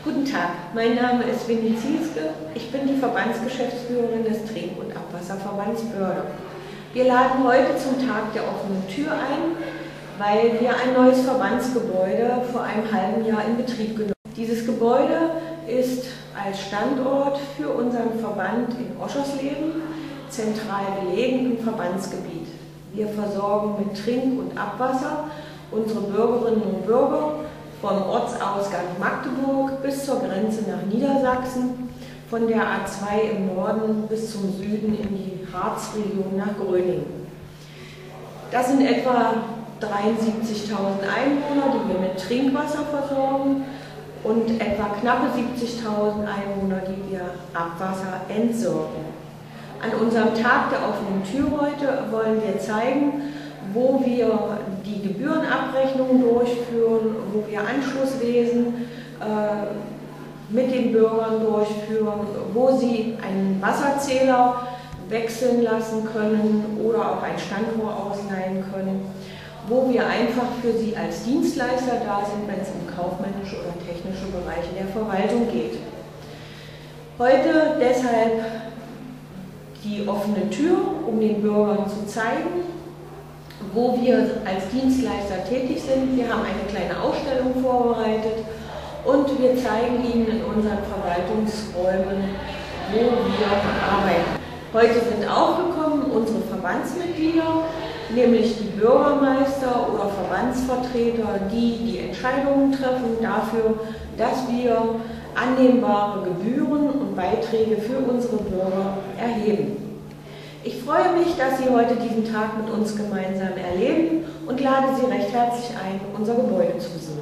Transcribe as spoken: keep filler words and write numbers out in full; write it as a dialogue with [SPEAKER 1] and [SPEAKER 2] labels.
[SPEAKER 1] Guten Tag, mein Name ist Winnie Zielske. Ich bin die Verbandsgeschäftsführerin des Trink- und Abwasserverbands Börde. Wir laden heute zum Tag der offenen Tür ein, weil wir ein neues Verbandsgebäude vor einem halben Jahr in Betrieb genommen haben. Dieses Gebäude ist als Standort für unseren Verband in Oschersleben zentral gelegen im Verbandsgebiet. Wir versorgen mit Trink- und Abwasser unsere Bürgerinnen und Bürger vom Ortsausgang Magdeburg bis zur Grenze nach Niedersachsen, von der A zwei im Norden bis zum Süden in die Harzregion nach Gröningen. Das sind etwa dreiundsiebzigtausend Einwohner, die wir mit Trinkwasser versorgen, und etwa knappe siebzigtausend Einwohner, die wir Abwasser entsorgen. An unserem Tag der offenen Tür heute wollen wir zeigen, wo wir die Gebührenabrechnung durchführen, wo wir Anschlusswesen äh, mit den Bürgern durchführen, wo sie einen Wasserzähler wechseln lassen können oder auch ein Standrohr ausleihen können, wo wir einfach für sie als Dienstleister da sind, wenn es um kaufmännische oder technische Bereiche der Verwaltung geht. Heute deshalb die offene Tür, um den Bürgern zu zeigen, wo wir als Dienstleister tätig sind. Wir haben eine kleine Ausstellung vorbereitet und wir zeigen Ihnen in unseren Verwaltungsräumen, wo wir arbeiten. Heute sind auch gekommen unsere Verbandsmitglieder, nämlich die Bürgermeister oder Verbandsvertreter, die die Entscheidungen treffen dafür, dass wir annehmbare Gebühren und Beiträge für unsere Bürger erheben. Ich freue mich, dass Sie heute diesen Tag mit uns gemeinsam erleben und lade Sie recht herzlich ein, unser Gebäude zu besuchen.